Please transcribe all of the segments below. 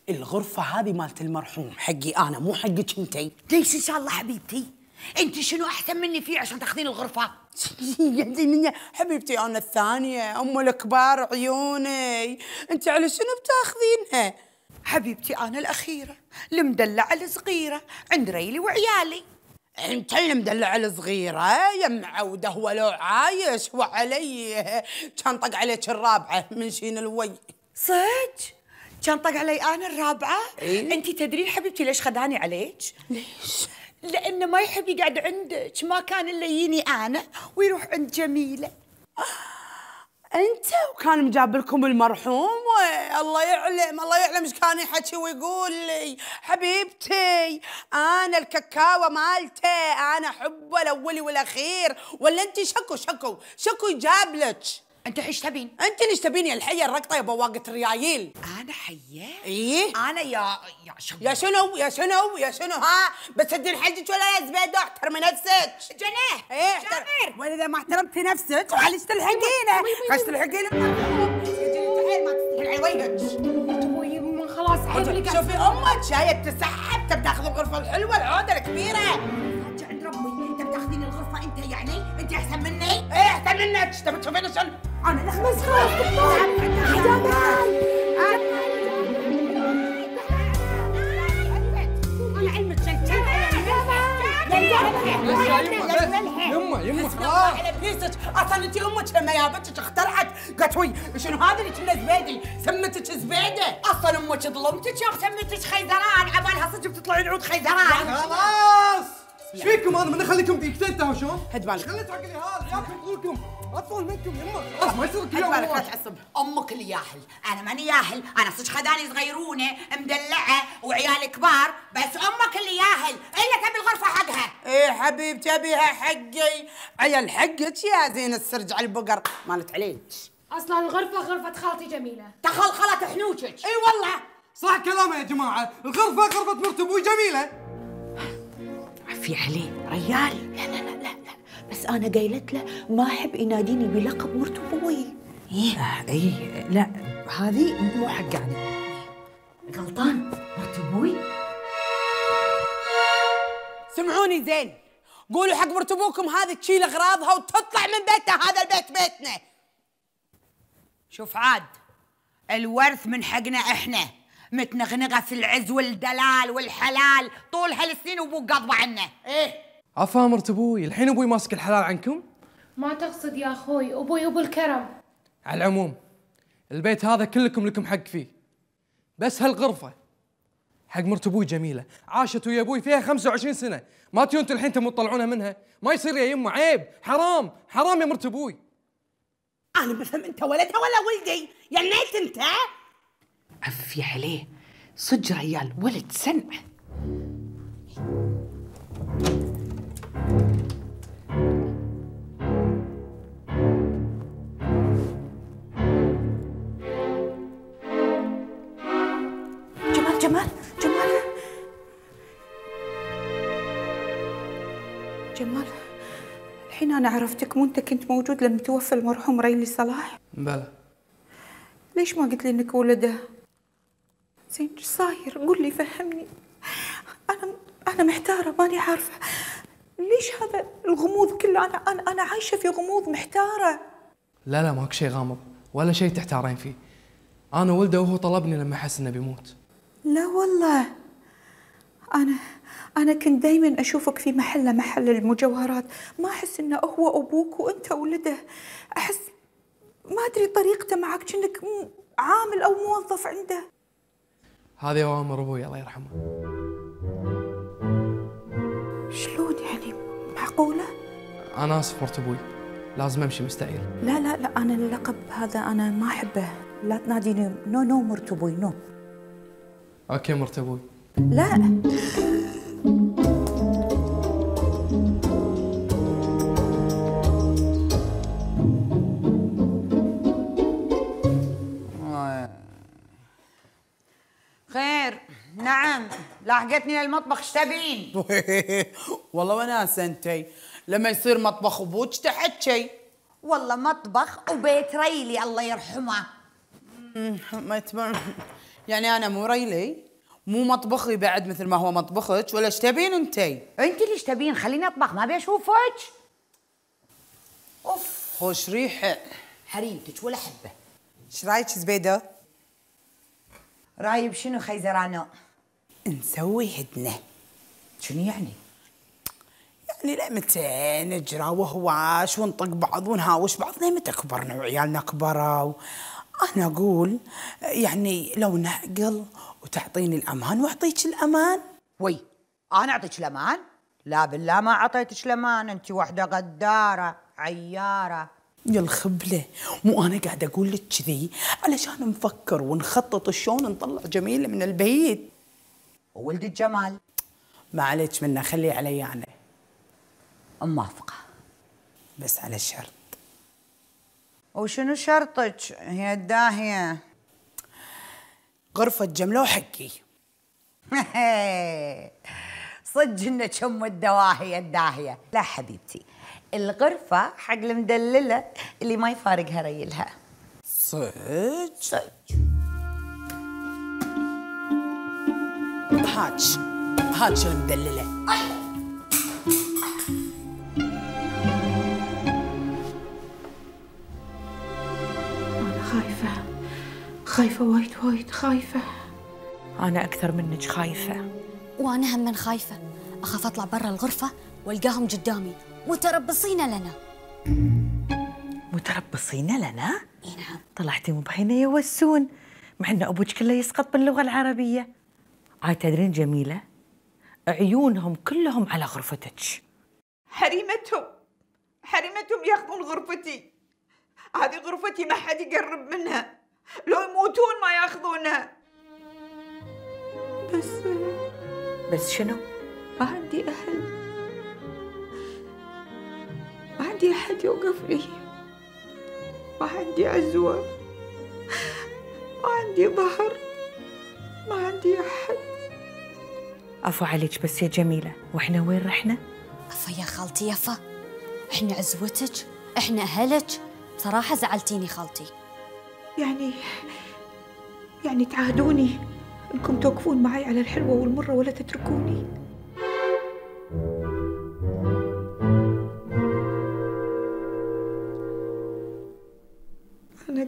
الغرفة هذه مالت المرحوم، حقي أنا مو حقك أنتي. ليش إن شاء الله حبيبتي؟ أنت شنو أحسن مني فيه عشان تاخذين الغرفة؟ حبيبتي أنا الثانية، أم الكبار عيوني، أنت على شنو بتاخذينها؟ حبيبتي أنا الأخيرة، المدلعة الصغيرة عند ريلي وعيالي. انت المدلعة الصغيرة يا معودة، هو لو عايش وعلي كان طق عليك الرابعة من شين الوي. صدق؟ كان طق علي أنا الرابعة؟ إيه؟ أنت تدرين حبيبتي ليش خداني عليك؟ ليش؟ لأنه ما يحب يقعد عندك، ما كان إلا يجيني أنا ويروح عند جميلة. انت وكان مجاب لكم المرحوم، الله يعلم الله يعلم ايش كان يحكي ويقول لي. حبيبتي انا الكاكاوه مالته، انا احبه الاولي والاخير، ولا انت شكو يجاب لك؟ أنت ايش تبين؟ انت ليش تبيني الحيه الرقطه يا بواقه الريايل؟ أنا حية؟ ايه أنا يا شنو ها؟ بتسدين حجك ولا يا زبيده؟ احترمي نفسك. جنيه ايه جابر، واذا ما احترمتي نفسك معلش تلحقينه. خش تلحقينه ما تستحي على وجهك. خلاص حبلي. شوفي امك جايه تسحب، تبي تاخذ الغرفه الحلوه العوده الكبيره. عند ربي انت بتاخذين الغرفه انت، يعني انت احسن مني؟ ايه احسن منك، تبي تشوفين شلون انا بس خلاص يما خلاص. اصلا انت امك لما جابتك اخترعت قالت وي شنو هذا اللي كنا زبيدي، سمتك زبيده. اصلا امك ظلمتك يوم سميتك خيزران، عبالها صدق بتطلعين عود خيزران. خلاص ايش فيكم؟ انا من اخليكم دقيقتين تهاوشون؟ هد بالك خليت عقلي هذا ياكل طولكم اطول منكم. يما خلاص ما يصير هد بالك لا تعصب. امك اللي ياهل، انا ماني ياهل، انا صدق خداني صغيرونه مدلعه وعيال كبار، بس امك اللي ياهل الا تبي الغرفه حقها. ايه حبيبتي ابيها حقي، عيال حقك يا زين السرج على البقر مالت عليك. اصلا الغرفه غرفه خالتي جميله. تخلخلت حنوجك. اي والله صح كلامه يا جماعه، الغرفه غرفه مرت ابوي جميله. عفي عليه ريال. لا بس انا قايلت له ما احب يناديني بلقب مرت ابوي. ايه لا هذه مو حق يعني. غلطان مرت ابوي. سمعوني زين، قولوا حق مرت ابوكم هذه تشيل اغراضها وتطلع من بيتها، هذا البيت بيتنا. شوف عاد الورث من حقنا احنا، متنغنغه في العز والدلال والحلال طول هالسنين وابوك قاضبه عنا. ايه عفا مرت ابوي، الحين ابوي ماسك الحلال عنكم؟ ما تقصد يا اخوي، ابوي ابو الكرم. على العموم البيت هذا كلكم لكم حق فيه، بس هالغرفه حق مرت ابوي جميله، عاشت ويا ابوي فيها 25 سنه، ما تيون انتوا الحين تبون تطلعونها منها؟ ما يصير يا يمه، عيب، حرام حرام يا مرت ابوي. انا بفهم انت ولدها ولا ولدي؟ يا نيت انت. عفي عليه صدق ريال ولد سنع. جمال الحين أنا عرفتك، مو أنت كنت موجود لما توفى المرحوم ريلي صلاح؟ بلى. ليش ما قلت لي إنك ولده؟ زين ايش صاير؟ قول لي فهمني. أنا محتارة ماني عارفة ليش هذا الغموض كله. أنا عايشة في غموض، محتارة. لا ماكو شيء غامض ولا شيء تحتارين فيه. أنا ولده وهو طلبني لما حس إنه بيموت. لا والله أنا كنت دايما أشوفك في محل المجوهرات، ما أحس إنه هو أبوك وأنت ولده. أحس ما أدري طريقته معك كأنك عامل أو موظف عنده. هذه أوامر أبوي الله يرحمه. شلون يعني؟ معقولة؟ أنا آسف مرت أبوي، لازم أمشي مستعير. لا أنا اللقب هذا أنا ما أحبه، لا تناديني نو مرت أبوي نو. أوكي مرت أبوي. لا خير. نعم لاحقتني للمطبخ، ايش تبين؟ والله وناسه انتي لما يصير مطبخ ابوك تحكي. والله مطبخ وبيت ريلي الله يرحمه. ما يتبع يعني انا مو ريلي، مو مطبخي بعد مثل ما هو مطبخك، ولا ايش تبين انتي؟ انت ليش تبين؟ خليني اطبخ، ما ابي اشوفك. اوف خوش ريحه. حريمتك ولا حبه. ايش رايك زبيده؟ رايب شنو خيزرانو؟ نسوي هدنه. شنو يعني؟ يعني لمتى نجرى وهواش ونطق بعض ونهاوش بعض لمتى كبرنا وعيالنا كبروا. انا اقول يعني لو نعقل وتعطيني الامان واعطيك الامان. وي انا اعطيك الامان؟ لا بالله ما اعطيتك الامان، انت واحده غداره عياره. يا الخبله، مو انا قاعده اقول لك كذي علشان نفكر ونخطط شلون نطلع جميله من البيت. وولد الجمال ما عليك منه، خليه علي انا. موافقه بس على شرط. وشنو شرطك هي الداهيه؟ غرفه جمله وحقي. صدق انك ام الدواهيه الداهيه. لا حبيبتي، الغرفه حق المدلله اللي ما يفارقها ريلها. صدق؟ هاج المدلله. أنا خايفة وايد خايفة. أنا أكثر منك خايفة. وأنا هم من خايفة، أخاف أطلع برا الغرفة والقاهم قدامي متربصين لنا. متربصين لنا؟ إي نعم. طلعتي مو بهينة يوسون، مع إن أبوك كله يسقط باللغة العربية. عاد تدرين جميلة، عيونهم كلهم على غرفتك. حريمتهم ياخذون غرفتي. هذه غرفتي ما حد يقرب منها، لو يموتون ما ياخذونها. بس شنو؟ ما عندي أهل، ما عندي أحد يوقف لي، ما عندي عزوة، ما عندي ظهر، ما عندي أحد. عفو عليك بس يا جميلة، وإحنا وين رحنا؟ أفا يا خالتي يفا، إحنا عزوتك، إحنا أهلك. بصراحة زعلتيني خالتي. يعني تعاهدوني انكم توقفون معي على الحلوة والمرة ولا تتركوني. أنا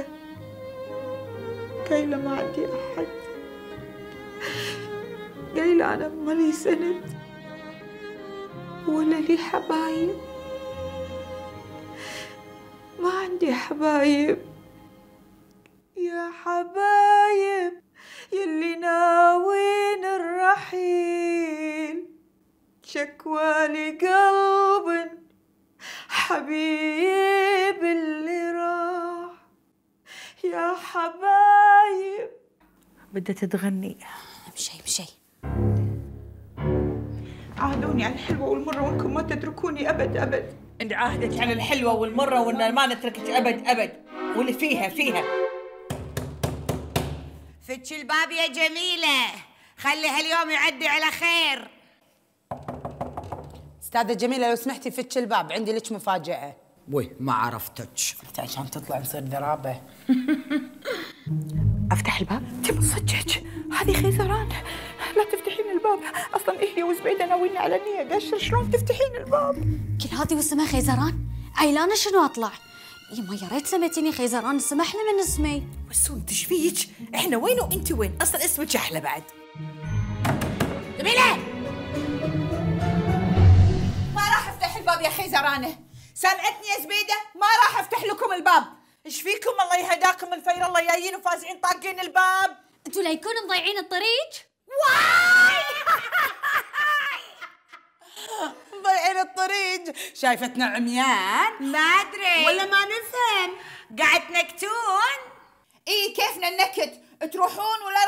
قايلة ما عندي أحد، قايلة أنا مالي سند ولا لي حبايب، ما عندي حبايب. يا حبايب يلي ناوين الرحيل، شكوى لقلب حبيب اللي راح. يا حبايب. بدها تغني. مشي عاهدوني على الحلوة والمرة وانكم ما تتركوني أبد. إن عاهدك على الحلوة والمرة وإن ما نتركك أبد، واللي فيها. فتش الباب يا جميلة، خلي هاليوم يعدي على خير. استاذة جميلة لو سمحتي فتش الباب، عندي لك مفاجأة. وي ما عرفتك. عشان تطلع نصير ذرابة. أفتح الباب؟ تبي صدقك هذه خيزران، لا تفتحين الباب. أصلاً هي وزبيدة ناويين على نية قشر، شلون تفتحين الباب؟ كل هذه واسمها خيزران؟ عيلانة شنو أطلع؟ يما يا ريت سميتيني خيزران، اسم أحلى من اسمي. وسون تشفيك، إحنا وين وأنت وين؟ أصلاً اسمك أحلى بعد. جميلة ما راح أفتح الباب يا خيزرانة، سمعتني يا زبيدة، ما راح أفتح لكم الباب. إيش فيكم الله يهداكم الفير، الله جايين وفازعين طاقين الباب. أنتوا لا يكونوا مضيعين الطريق؟ واي مضيعين الطريق. شايفتنا عميان؟ ما أدري ولا ما نفهم؟ قاعد تنكتون. إيه كيفنا النكت، تروحون ولا